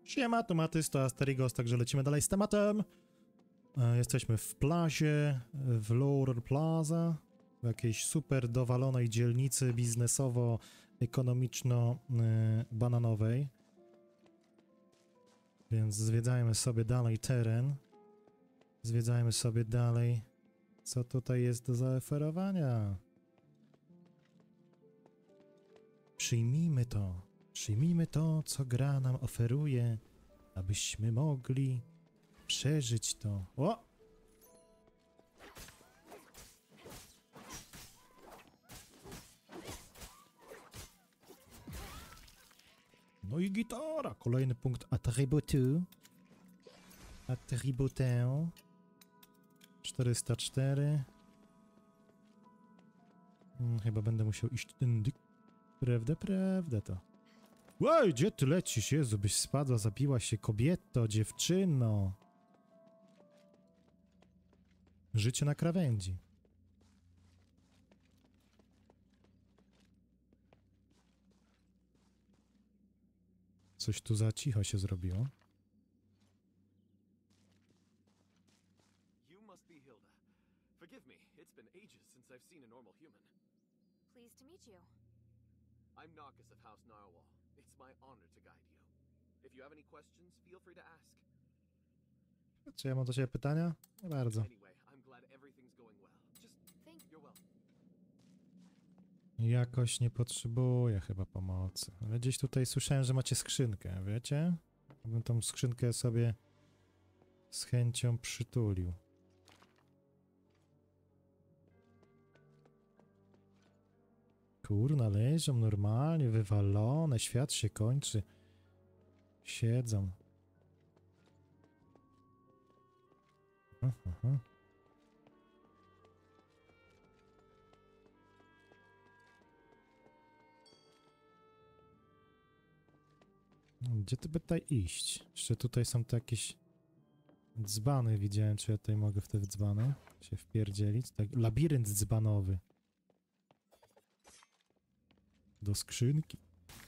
Siema, tu Matys, to Asterigos, także lecimy dalej z tematem. Jesteśmy w plazie, w Lower Plaza, w jakiejś super dowalonej dzielnicy biznesowo-ekonomiczno-bananowej. Więc zwiedzajmy sobie dalej teren. Zwiedzajmy sobie dalej, co tutaj jest do zaoferowania. Przyjmijmy to. Przyjmijmy to, co gra nam oferuje, abyśmy mogli przeżyć to. O! No i gitara! Kolejny punkt atrybutu. Atributę. 404. Chyba będę musiał iść tędy. Prawda to. Łoj, gdzie ty lecisz? Jezu, byś spadła, zabiła się kobieto, dziewczyno. Życie na krawędzi. Coś tu za cicho się zrobiło. You must be Hilda. Forgive me, it's been ages since I've seen a normal human. Pleased to meet you. I'm Narcus of House Narwhal. It's my honor to guide you. If you have any questions, feel free to ask. Czy ja mam do ciebie pytania? Nie bardzo. Anyway, I'm glad everything's going well. Just think you're welcome. Jakoś nie potrzebuję chyba pomocy. Ale gdzieś tutaj słyszałem, że macie skrzynkę, wiecie? Bym tą skrzynkę sobie z chęcią przytulił. Kurna, leżą normalnie, wywalone, świat się kończy. Siedzą. Aha. Gdzie ty by tutaj iść? Jeszcze tutaj są te jakieś dzbany, widziałem, czy ja tutaj mogę w te dzbany się wpierdzielić. Tak, labirynt dzbanowy. Do skrzynki.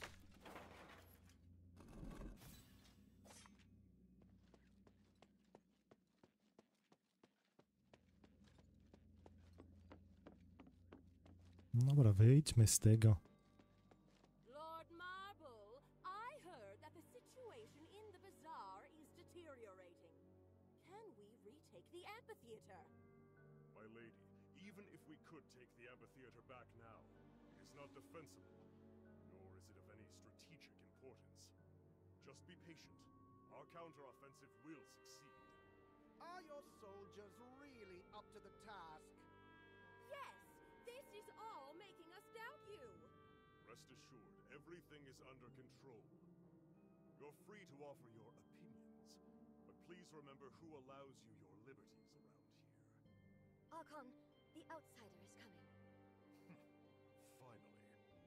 Dobra, wyjdźmy z tego. Lord Marble, I heard that the situation in the bazaar is deteriorating. Can we retake the amphitheater? My lady, even if we could take the amphitheater back now, it is not defensible, nor is it of any strategic importance. Just be patient. Our counteroffensive will succeed. Are your soldiers really up to the task? Yes, this is all making us doubt you. Rest assured, everything is under control. You're free to offer your opinions, but please remember who allows you your liberties around here. Archon, the outsider is coming. Finally.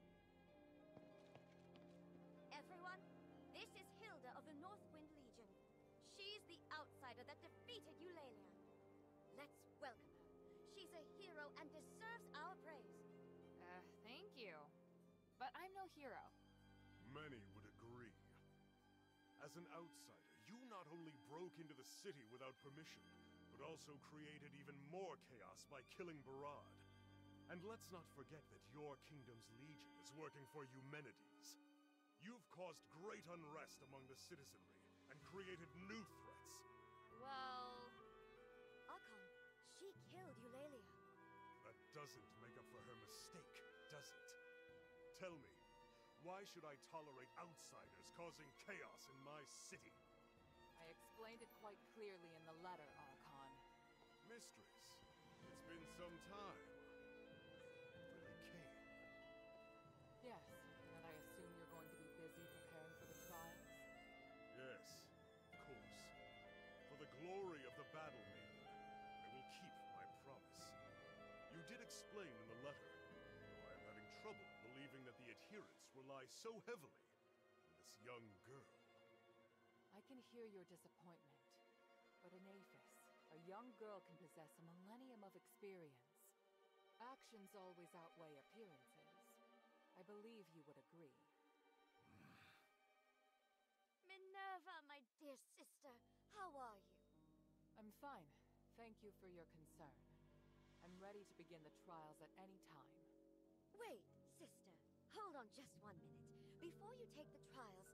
Everyone, this is Hilda of the Northwind Legion. She's the outsider that defeated Eulalia. Let's welcome her. She's a hero and deserves our praise. Thank you. But I'm no hero. Many would agree. As an outsider, you not only broke into the city without permission, but also created even more chaos by killing Barad. And let's not forget that your kingdom's legion is working for Eumenides. You've caused great unrest among the citizenry and created new threats. Well... Archon, she killed Eulalia. That doesn't make up for her mistake, does it? Tell me, why should I tolerate outsiders causing chaos in my city? I explained it quite clearly in the letter, Archon. Mistress, it's been some time. Really came. Yes, and I assume you're going to be busy preparing for the trials? Yes, of course. For the glory of the Battle Maiden, I will keep my promise. You did explain in the letter, though I am having trouble believing that the adherents rely so heavily on this young girl. I can hear your disappointment, but in Aphis, a young girl can possess a millennium of experience. Actions always outweigh appearances. I believe you would agree. Minerva! Minerva, my dear sister, how are you? I'm fine. Thank you for your concern. I'm ready to begin the trials at any time. Wait, sister. Hold on just 1 minute. Before you take the trials,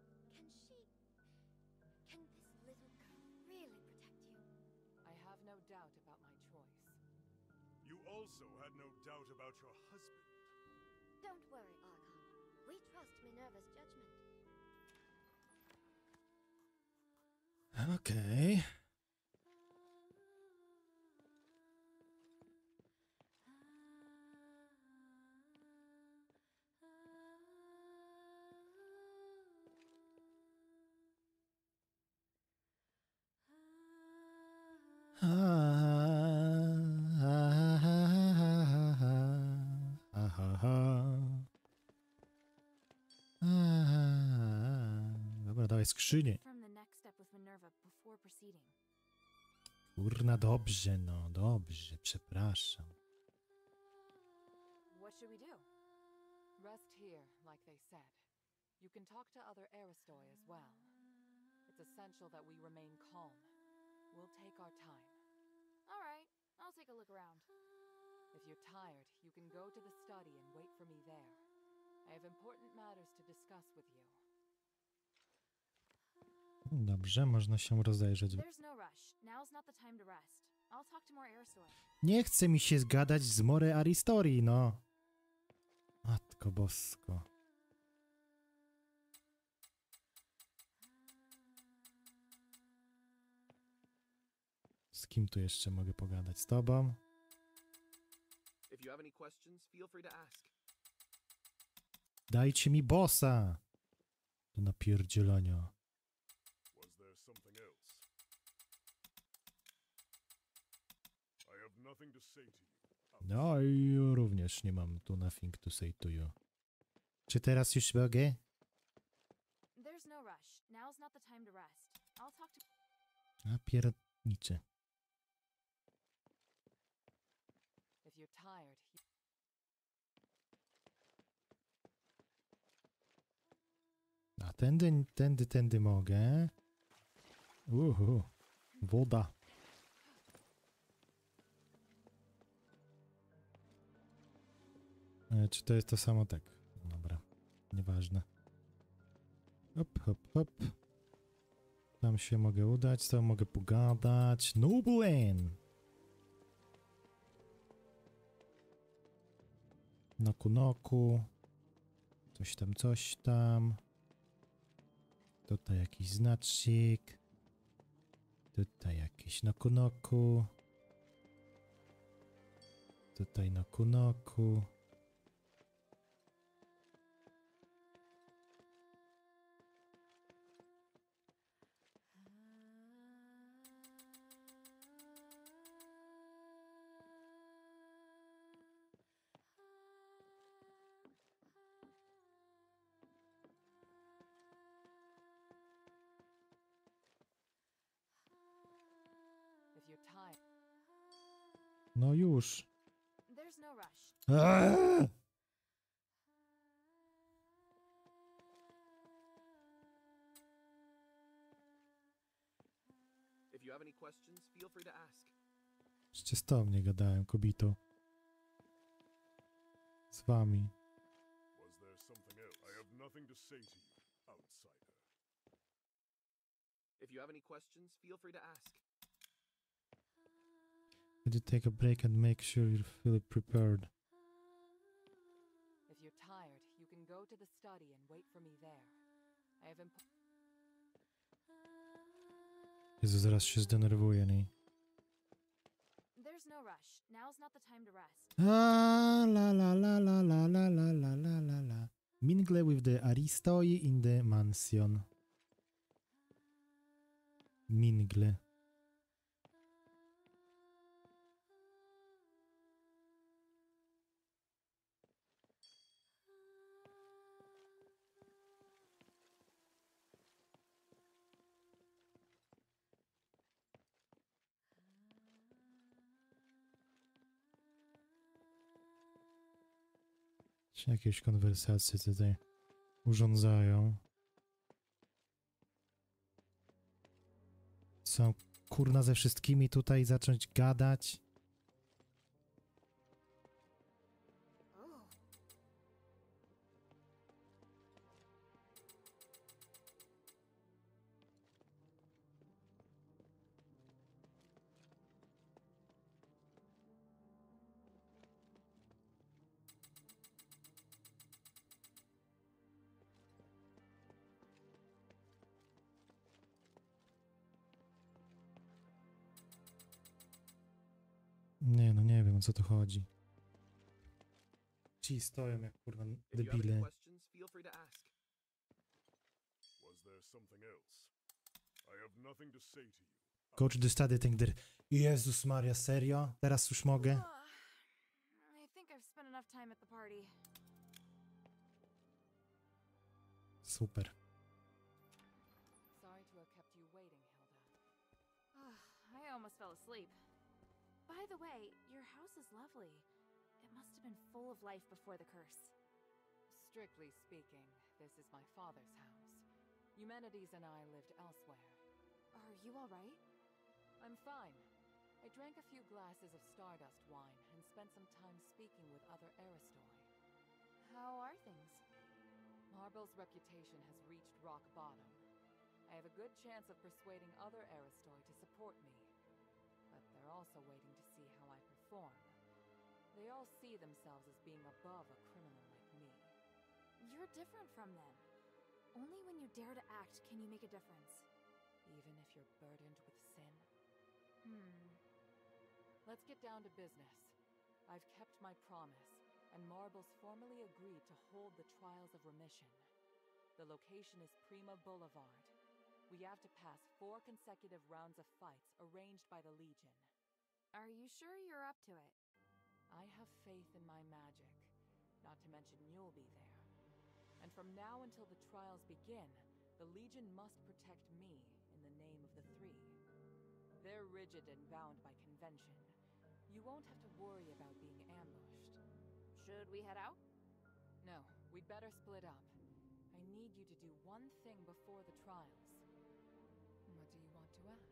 can this little girl really protect you? I have no doubt about my choice. You also had no doubt about your husband. Don't worry, Archon. We trust Minerva's judgment. Okej. Dobra, dawaj skrzynię. From the next step with Minerva before proceeding. Kurna, dobrze, no, dobrze, przepraszam. What should we do? Rest here, like they said. You can talk to other Aristoi as well. It's essential that we remain calm. We'll take our time. All right, I'll take a look around. If you're tired, you can go to the study and wait for me there. I have important matters to discuss with you. Dobrze, można się rozejrzeć. There's no rush. Now's not the time to rest. I'll talk to more Aristoi. Nie chce mi się zgadać z More Aristorii, no. Matko bosko. Z kim tu jeszcze mogę pogadać? Z tobą? If you have any questions, feel free to ask. Dajcie mi bossa! Do napierdzielania. Was there something else? I have nothing to say to you. No i również nie mam tu nothing to say to you. Czy teraz już mogę? There's no rush. Now's not the time to rest. I'll talk to... A piernicze. If you're tired, A tędy mogę. Woda. Czy to jest to samo? Tak. Dobra. Nieważne. Hop, hop, hop. Tam się mogę udać, tam mogę pogadać. Nublen! Noku, noku. Coś tam. Tutaj jakiś znacznik. Tutaj jakieś noku, noku. Tutaj noku, noku. if you're tired, No już. There's no rush. Aaaa! If you have any questions, feel free to ask. Przecież z tobą nie gadałem, kobito. Z wami. Was there something else? I have nothing to say to you, outsider. If you have any questions, feel free to ask. Could you take a break and make sure you're fully prepared? if you're tired, you can go to the study and wait for me there. I have Jezu, zaraz się zdenerwuję, nie? There's no rush. Now's not the time to rest. La la la la la la la la la la la la. Mingle with the Aristoi in the mansion. Mingle. Czy jakieś konwersacje tutaj urządzają? Co mam, kurna, ze wszystkimi tutaj zacząć gadać? Oh. Nie, no nie wiem, o co tu chodzi. Ci stoją jak, kurwa, If you have any debile. questions, feel free to ask. Was there something else? I have nothing to say to you. Go to the study thing there. Jezus Maria, serio? Teraz już mogę? I think I've spent enough time at the party. Super. Sorry to have kept you waiting, Hilda. I almost fell asleep. By the way, your house is lovely. It must have been full of life before the curse. Strictly speaking, this is my father's house. Eumenides and I lived elsewhere. Are you alright? I'm fine. I drank a few glasses of Stardust wine and spent some time speaking with other Aristoi. How are things? Marble's reputation has reached rock bottom. I have a good chance of persuading other Aristoi to support me. But they're also waiting to see how I perform. They all see themselves as being above a criminal like me. You're different from them. Only when you dare to act can you make a difference. Even if you're burdened with sin. Hmm. Let's get down to business. I've kept my promise, and Marbles formally agreed to hold the Trials of Remission. The location is Prima Boulevard. We have to pass 4 consecutive rounds of fights arranged by the Legion. Are you sure you're up to it? I have faith in my magic, not to mention you'll be there. And from now until the trials begin, the Legion must protect me in the name of the Three. They're rigid and bound by convention. You won't have to worry about being ambushed. Should we head out? No, we'd better split up. I need you to do one thing before the trials. What do you want to ask?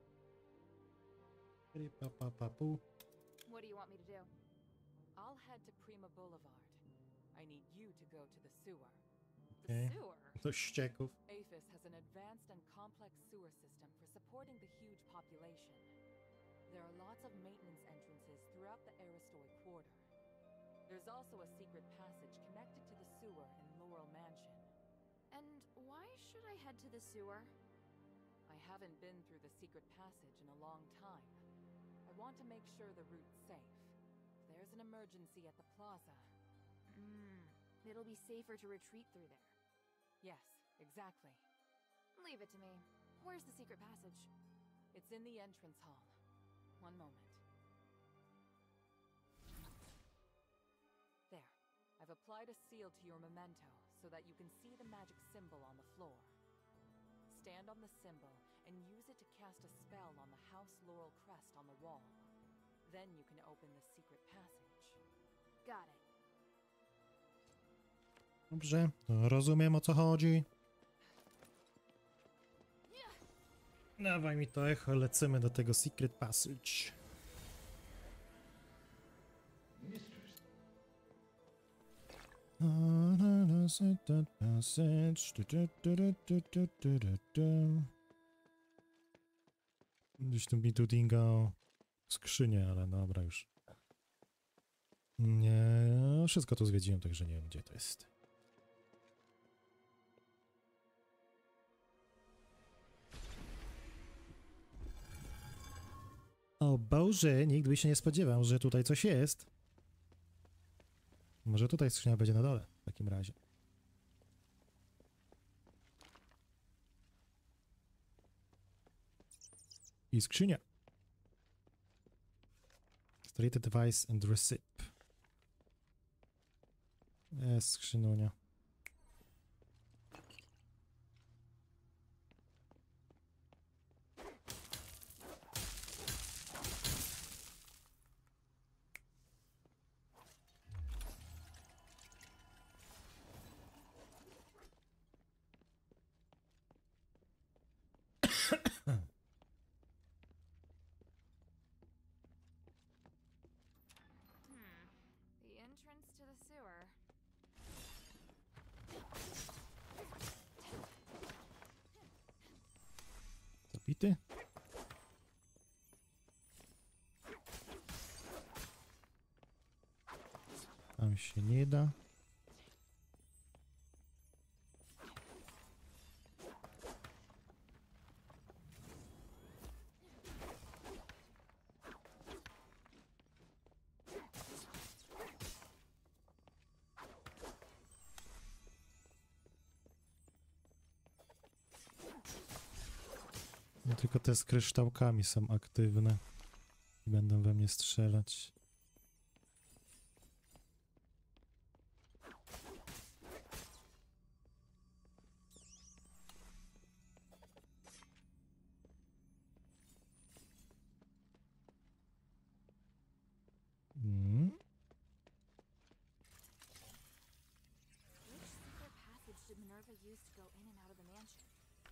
What do you want me to do? I'll head to Prima Boulevard. I need you to go to the sewer. Okay. The sewer? Do ścieków. APHIS has an advanced and complex sewer system for supporting the huge population. There are lots of maintenance entrances throughout the Aristoi Quarter. There's also a secret passage connected to the sewer in Laurel Mansion. And why should I head to the sewer? I haven't been through the secret passage in a long time. I want to make sure the route's safe. If there's an emergency at the plaza... It'll be safer to retreat through there. Yes, exactly. Leave it to me. Where's the secret passage? It's in the entrance hall. One moment. There. I've applied a seal to your memento so that you can see the magic symbol on the floor. Stand on the symbol and use it to cast a spell on the House Laurel crest on the wall. Then you can open the secret passage. Got it. Dobrze, to rozumiem, o co chodzi. Dawaj mi to echo, lecimy do tego Secret Passage. Secret Passage. Gdzieś tu mi tu dingał skrzynię, ale dobra już. Nie, wszystko tu zwiedziłem, także nie wiem, gdzie to jest. O Boże, nikt by się nie spodziewał, że tutaj coś jest. Może tutaj skrzynia będzie na dole w takim razie. I skrzynia. Stated device and receipt. Jest skrzynunia. Bity? Tam się nie da. No tylko te z kryształkami są aktywne i będą we mnie strzelać. Which secret passage did Minerva use to go in and out of the mansion?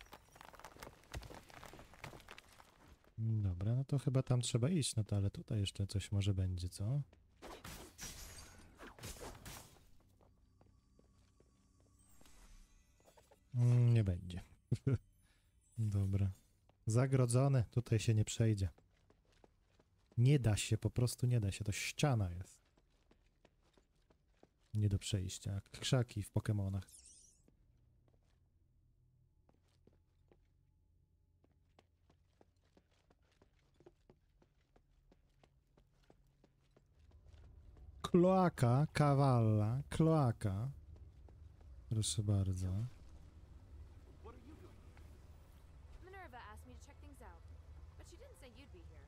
Dobra, no to chyba tam trzeba iść, no to ale tutaj jeszcze coś może będzie, co? Nie będzie. Dobra. Zagrodzone, tutaj się nie przejdzie. Nie da się, po prostu nie da się, to ściana jest. Nie do przejścia, jak krzaki w Pokemonach. Kloaka, kawalla, kloaka. Proszę bardzo. What are you doing? Minerva asked me to check things out, but she didn't say you'd be here.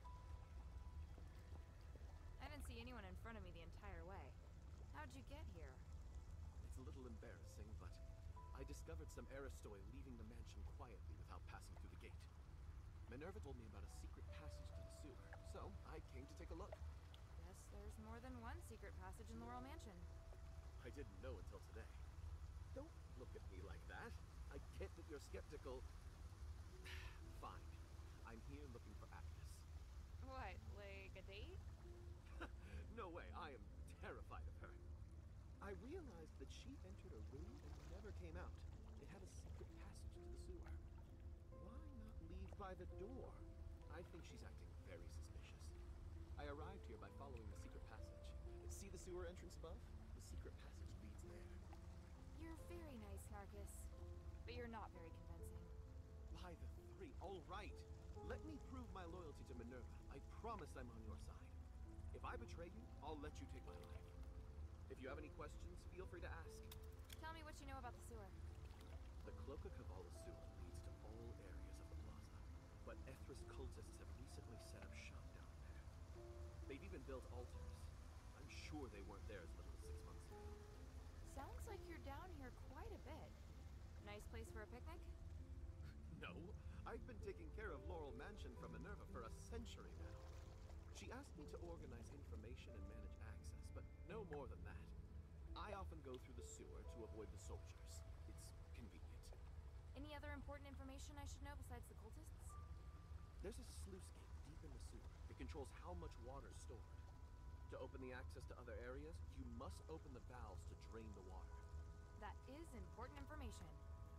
I didn't see anyone in front of me the entire way. How'd you get here? It's a little embarrassing, but I discovered some Aristoi leaving the mansion quietly without passing through the gate. Minerva told me about a secret passage to the sewer, so I came to take a look. Guess there's more than one secret passage in Laurel Mansion. I didn't know until today. Don't look at me like that. I get that you're skeptical. Fine. I'm here looking for Agnes. What, like a date? No way, I am terrified of her. I realized that she entered a room and never came out. It had a secret passage to the sewer. Why not leave by the door? I think she's acting very suspicious. I arrived here by following the secret passage. See the sewer entrance above? The secret passage leads there. You're very nice, Narcus. But you're not very convincing. By the three, all right. Let me prove my loyalty to Minerva. I promise I'm on your side. If I betray you, I'll let you take my life. If you have any questions, feel free to ask. Tell me what you know about the sewer. The Cloaca Cavala sewer leads to all areas of the plaza, but Ethris cultists have recently set up shop down there. They've even built altars. I'm sure they weren't there as little as 6 months ago. Sounds like you're down here quite a bit. Nice place for a picnic? No, I've been taking care of Laurel Mansion from Minerva for a century now. She asked me to organize information and manage access, but no more than that. I often go through the sewer to avoid the soldiers. It's convenient. Any other important information I should know besides the cultists? There's a sluice gate deep in the sewer. It controls how much water is stored. To open the access to other areas, you must open the valves to drain the water. That is important information.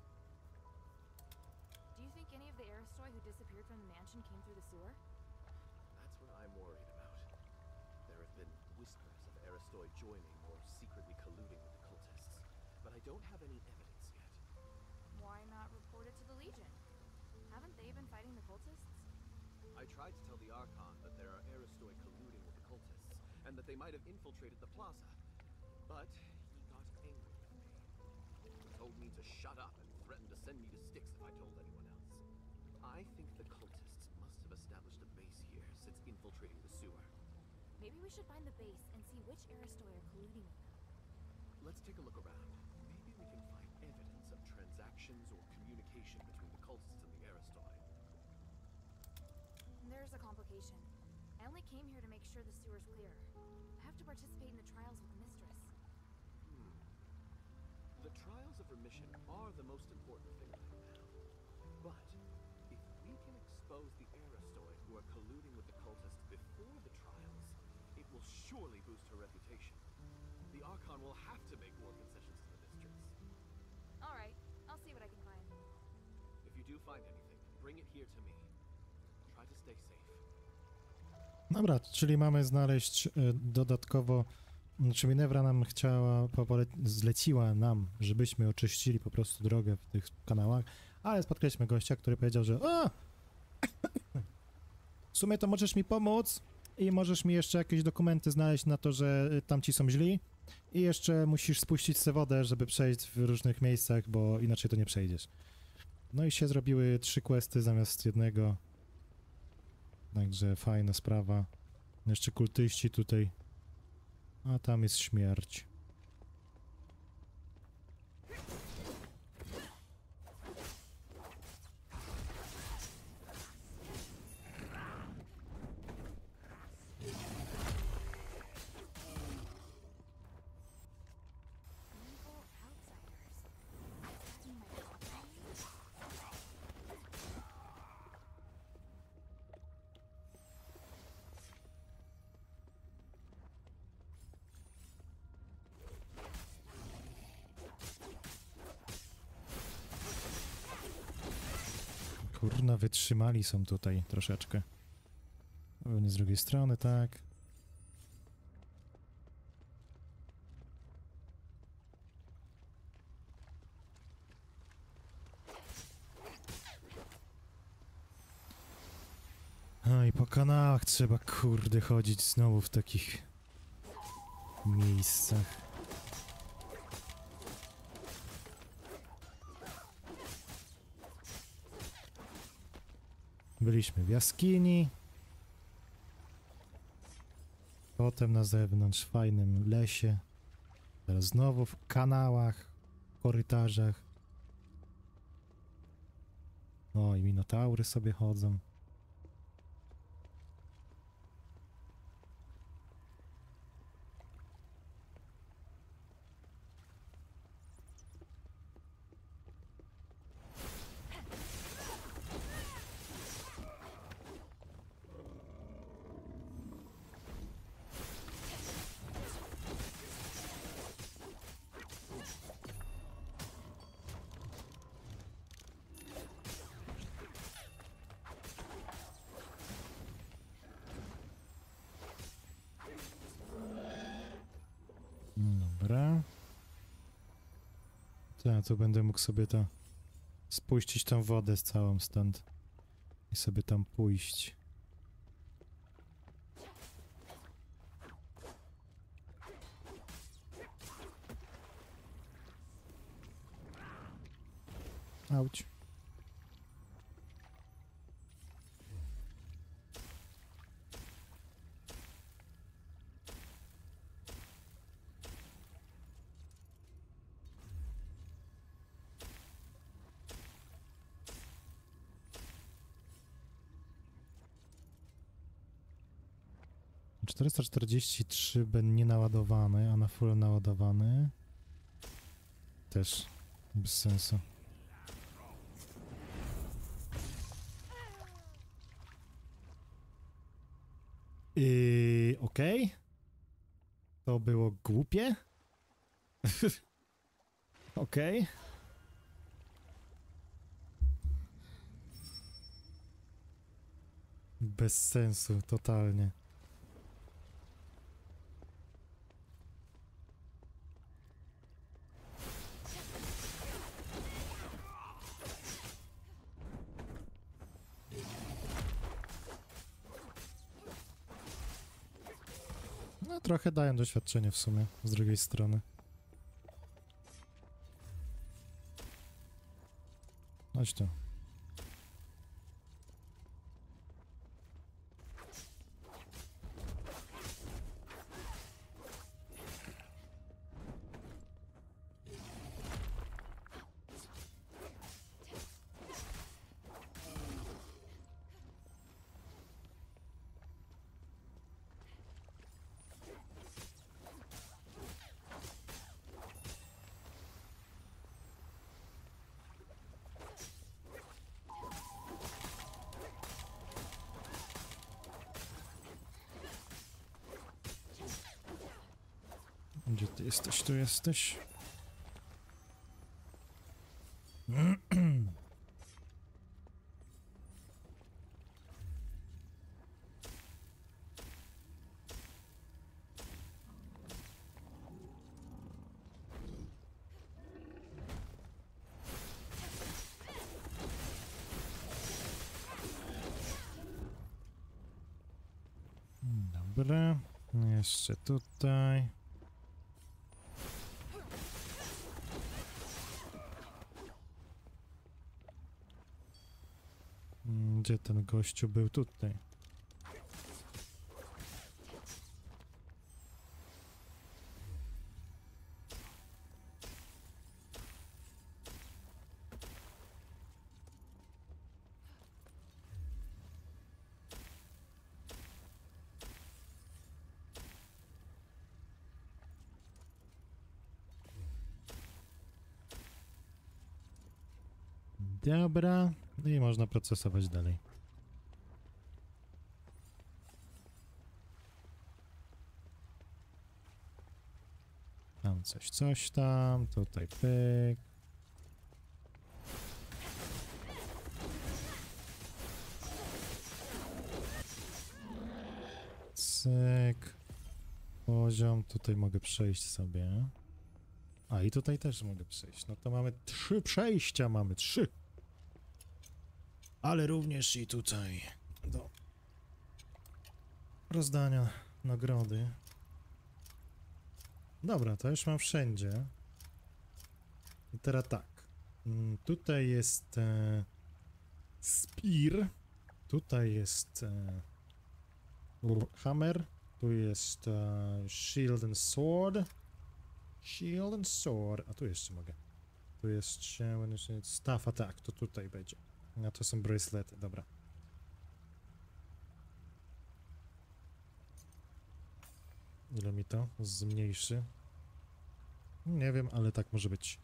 Do you think any of the Aristoi who disappeared from the mansion came through the sewer? That's what I'm worried about. There have been whispers of Aristoi joining or secretly colluding with the cultists, but I don't have any evidence yet. Why not report it to the Legion? Haven't they been fighting the cultists? I tried to tell the Archon that there are Aristoi colluding with the cultists, and that they might have infiltrated the plaza, but he got angry with me. He told me to shut up and threatened to send me to Styx if I told anyone else. I think the cultists must have established a base here since infiltrating the sewer. Maybe we should find the base and see which Aristoi are colluding with them. Let's take a look around. Maybe we can find evidence of transactions or communication between the cultists and the Aristoi. There's a complication. I only came here to make sure the sewer's clear. I have to participate in the trials with the Mistress. The trials of remission are the most important thing right now. But if we can expose the Aristoi who are colluding with the cultists before the trials, it will surely boost her reputation. The Archon will have to make more concessions to the Mistress. Alright, I'll see what I can find. If you do find anything, bring it here to me. try to stay safe. Dobra, czyli mamy znaleźć dodatkowo, znaczy Minerva nam chciała, zleciła nam, żebyśmy oczyścili po prostu drogę w tych kanałach, ale spotkaliśmy gościa, który powiedział, że w sumie to możesz mi pomóc i możesz mi jeszcze jakieś dokumenty znaleźć na to, że tamci są źli i jeszcze musisz spuścić sobie wodę, żeby przejść w różnych miejscach, bo inaczej to nie przejdziesz. No i się zrobiły 3 questy zamiast jednego. Także fajna sprawa. Jeszcze kultyści tutaj. A tam jest śmierć. Kurna, wytrzymali są tutaj troszeczkę. Pewnie z drugiej strony, tak. A i po kanałach trzeba, kurde, chodzić znowu w takich miejscach. Byliśmy w jaskini. Potem na zewnątrz w fajnym lesie. Teraz znowu w kanałach, korytarzach. O, i minotaury sobie chodzą. Dobra. Tak, to będę mógł sobie spuścić tą wodę z całą stąd i sobie tam pójść. Auć. — 443 będzie nienaładowany, a na full naładowany. Też bez sensu. Okej. To było głupie. Okej. Bez sensu, totalnie. No trochę dają doświadczenie w sumie, z drugiej strony. Chodź tu. Gdzie ty jesteś? Tu jesteś? Dobra. Jeszcze tutaj. Gdzie ten gościu był? Tutaj. Dobra. I można procesować dalej. Tam coś tam, tutaj pyk. Cyk. Poziom, tutaj mogę przejść sobie. A i tutaj też mogę przejść. No to mamy 3 przejścia, mamy 3. Ale również i tutaj do rozdania nagrody. Dobra, to już mam wszędzie. I teraz tak. Tutaj jest spear. Tutaj jest hammer. Tu jest shield and sword. Shield and sword. A tu jeszcze mogę. Tu jest staff attack. To tutaj będzie. A to są bracelety, dobra. Ile mi to zmniejszy? Nie wiem, ale tak może być.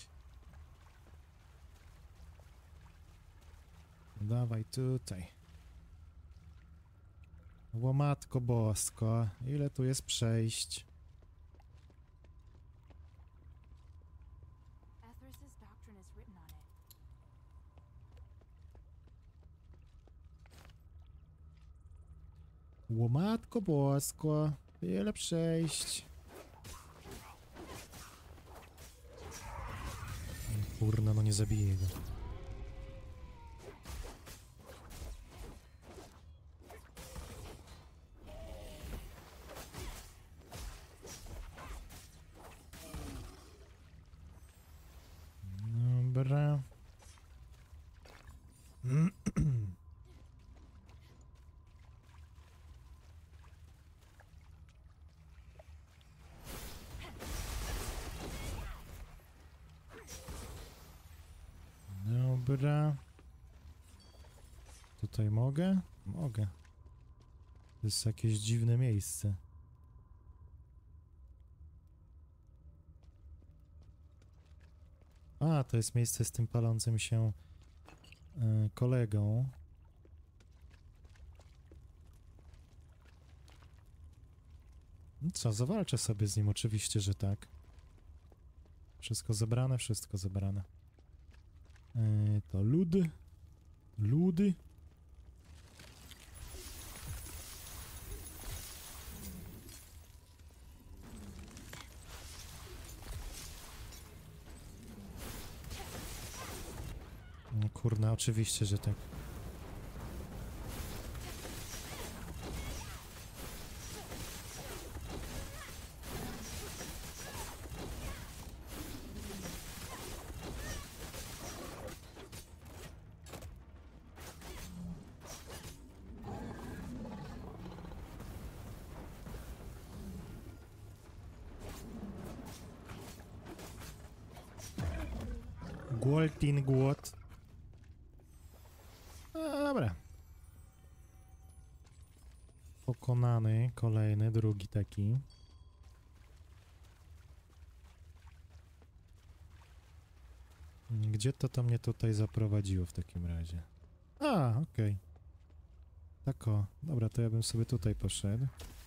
Dawaj tutaj. Łomatko bosko, ile tu jest przejść? Ethris's doctrine is written on it. Łomatko bosko, ile przejść? Kurna, no nie zabiję go. Dobra. Dobra. Tutaj mogę? Mogę. To jest jakieś dziwne miejsce. A, to jest miejsce z tym palącym się kolegą. No co, zawalczę sobie z nim, oczywiście, że tak. Wszystko zebrane, wszystko zebrane. To ludy. Ludy. No kurna, oczywiście, że tak. Głoltin głot. Dobra. Pokonany, kolejny, drugi taki. Gdzie to mnie tutaj zaprowadziło w takim razie? A, okej. Tak o. Dobra, to ja bym sobie tutaj poszedł.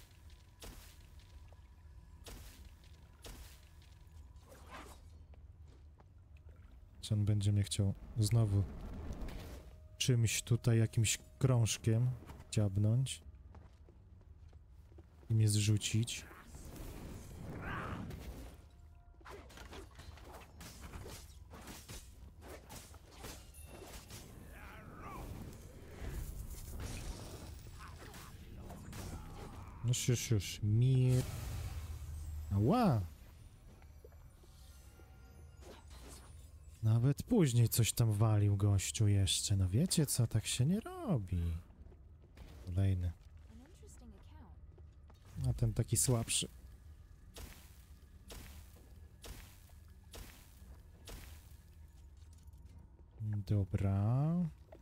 Czy on będzie mnie chciał znowu czymś tutaj, jakimś krążkiem dziabnąć i mnie zrzucić? Już. Mir... Ała! Nawet później coś tam walił gościu jeszcze. No wiecie co, tak się nie robi. Kolejny. An interesting account. A ten taki słabszy. Dobra.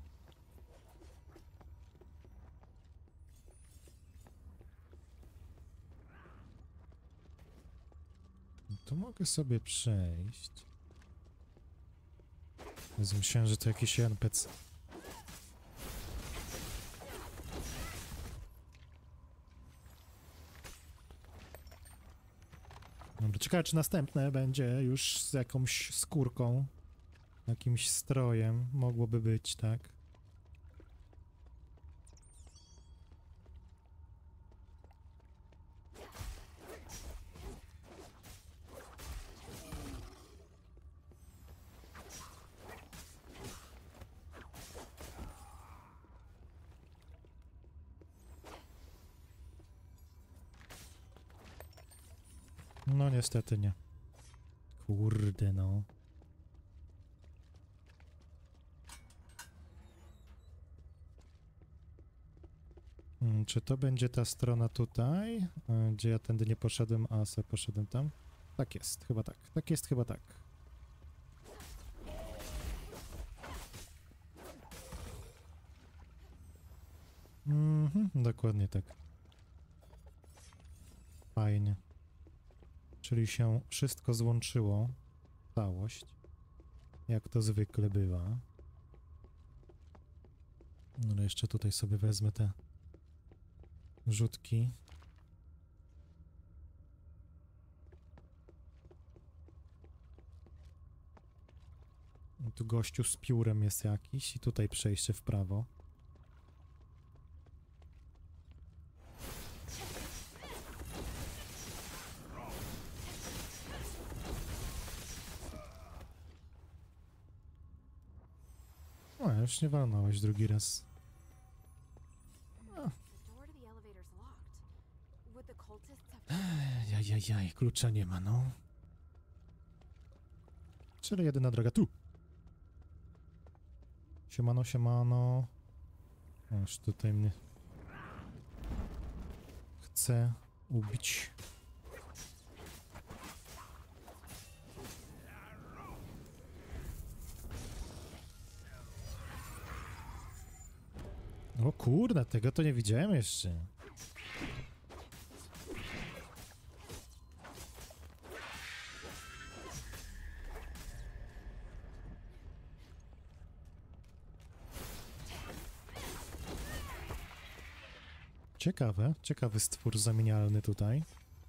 No to mogę sobie przejść. Jezu, myślałem, że to jakiś NPC. Dobra, ciekawe, czy następne będzie już z jakąś skórką, jakimś strojem. Mogłoby być, tak? No niestety nie. Kurde no. Czy to będzie ta strona tutaj, gdzie ja tędy nie poszedłem, a se poszedłem tam? Tak jest, chyba tak. Tak jest, chyba tak. Dokładnie tak. Fajnie. Czyli się wszystko złączyło, całość, jak to zwykle bywa. No ale jeszcze tutaj sobie wezmę te rzutki. Tu gościu z piórem jest jakiś i tutaj przejście w prawo. O, już nie walnąłeś drugi raz. The door to the elevator's locked. Would the cultists have... Jajajaj, klucza nie ma, no. Czyli jedyna droga tu. Siemano, siemano. Aż tutaj mnie chce ubić. O kurde, tego to nie widziałem jeszcze. Ciekawy stwór zamienialny tutaj.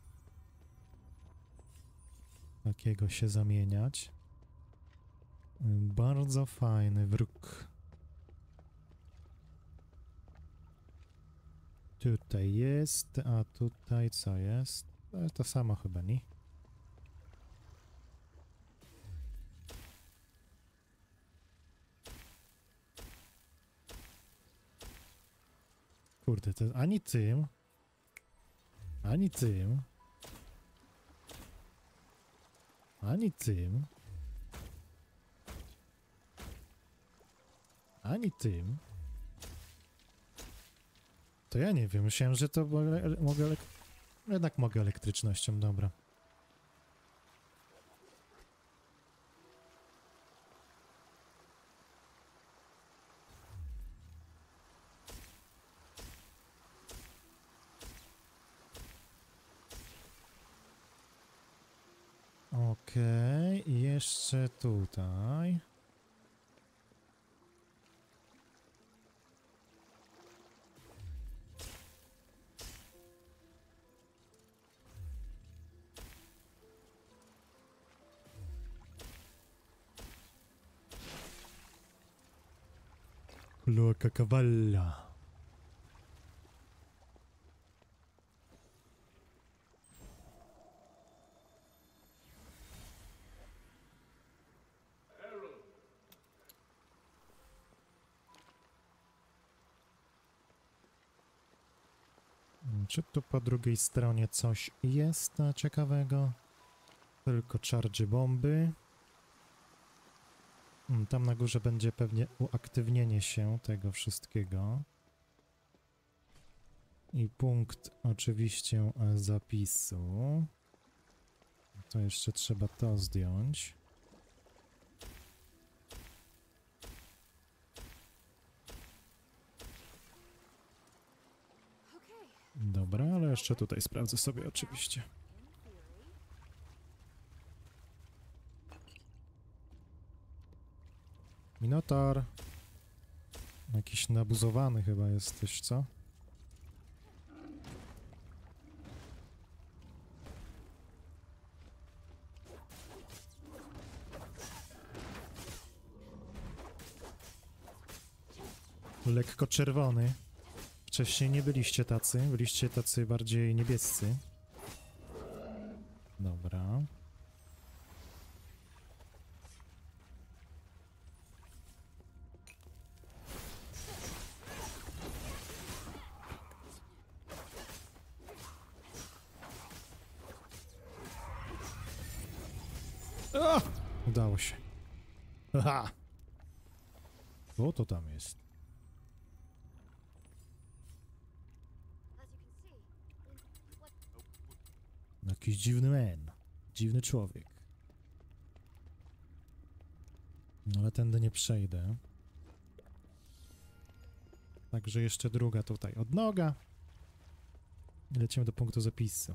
Takiego się zamieniać. Bardzo fajny wróg. Tutaj jest, a tutaj co jest? To samo chyba, nie? Kurde, to ani tym, ani tym, ani tym, ani tym. To ja nie wiem, myślałem, że to mogę... Jednak mogę elektrycznością, dobra. Okej, i jeszcze tutaj. Cloaca Cavalla. Czy tu po drugiej stronie coś jest ciekawego? Tylko charge bomby. Tam na górze będzie pewnie uaktywnienie się tego wszystkiego. I punkt oczywiście zapisu. To jeszcze trzeba to zdjąć. Dobra, ale jeszcze tutaj sprawdzę sobie oczywiście. Minotaur. Jakiś nabuzowany chyba jesteś, co? Lekko czerwony. Wcześniej nie byliście tacy, byliście tacy bardziej niebiescy. Dobra. A! Udało się. Aha! Co to tam jest? As you can see, what Jakiś dziwny man. Dziwny człowiek. No ale tędy nie przejdę. Także jeszcze druga tutaj odnoga. I lecimy do punktu zapisu.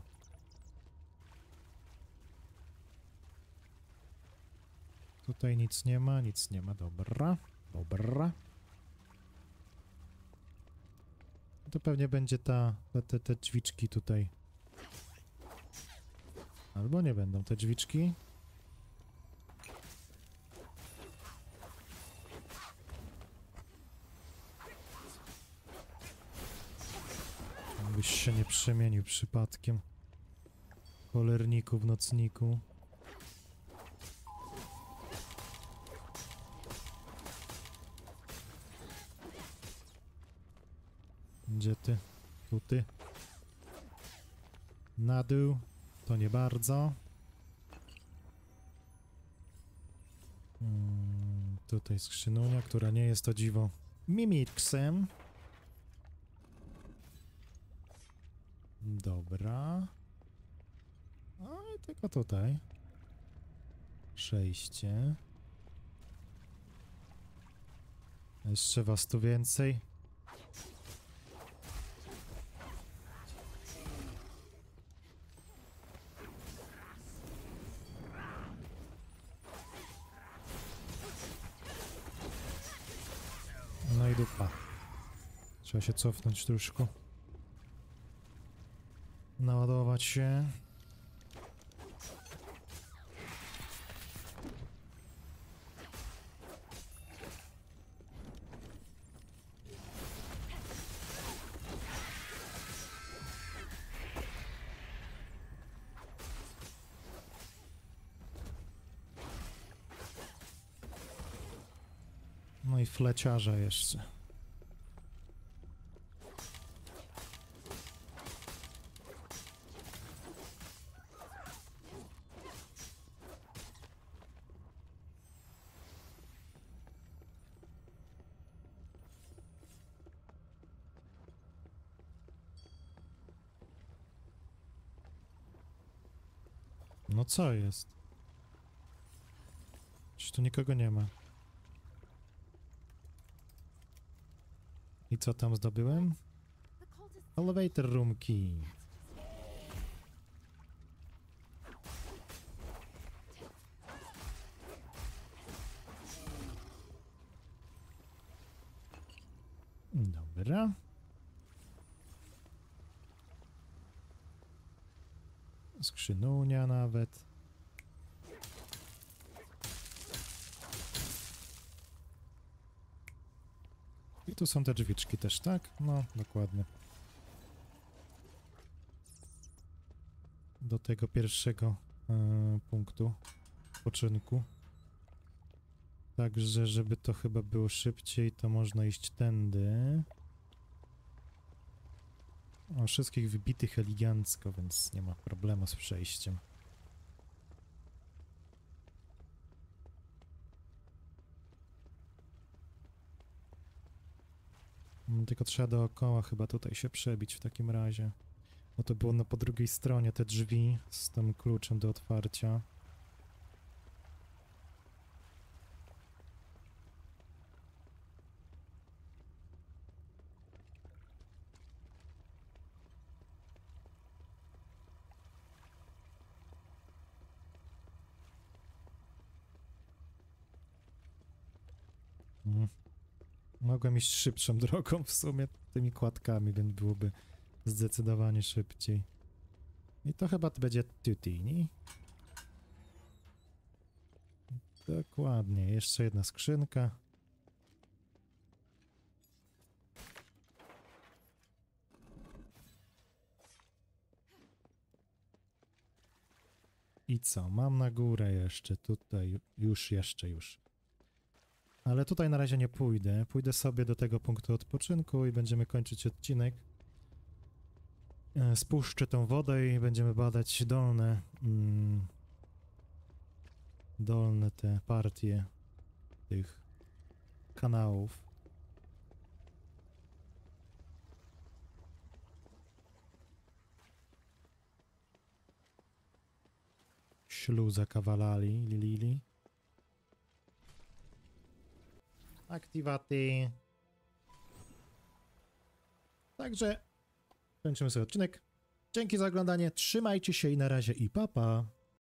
Tutaj nic nie ma, nic nie ma. Dobra. Dobra. To pewnie będzie te drzwiczki tutaj. Albo nie będą te drzwiczki. Byś się nie przemienił przypadkiem. Cholerniku w nocniku. Gdzie ty? Tu ty. Na dół. To nie bardzo. Tutaj skrzynunia, która nie jest to dziwo Mimiksem. Dobra. No i tylko tutaj. Przejście. Jeszcze was tu więcej. No i dupa. Trzeba się cofnąć troszkę. Naładować się. No i fleciarza jeszcze. No co jest? Czy tu nikogo nie ma? I co tam zdobyłem? the cultists Elevator room key. Dobra. Skrzynunia nawet. I tu są te drzwiczki też, tak? No, dokładnie. Do tego pierwszego punktu spoczynku. Także, żeby to chyba było szybciej, to można iść tędy. O, wszystkich wybitych elegancko, więc nie ma problemu z przejściem. Tylko trzeba dookoła chyba tutaj się przebić w takim razie. Bo to było po drugiej stronie te drzwi z tym kluczem do otwarcia. Mogłem iść szybszą drogą w sumie tymi kładkami, więc byłoby zdecydowanie szybciej. I to chyba będzie Tutini. Dokładnie, jeszcze jedna skrzynka. I co? Mam na górę jeszcze, tutaj, już. Ale tutaj na razie nie pójdę. Pójdę sobie do tego punktu odpoczynku i będziemy kończyć odcinek. Spuszczę tą wodę i będziemy badać dolne te partie tych kanałów. Śluza kawalali, lili. Aktywaty. Także kończymy sobie odcinek. Dzięki za oglądanie, trzymajcie się i na razie i pa pa.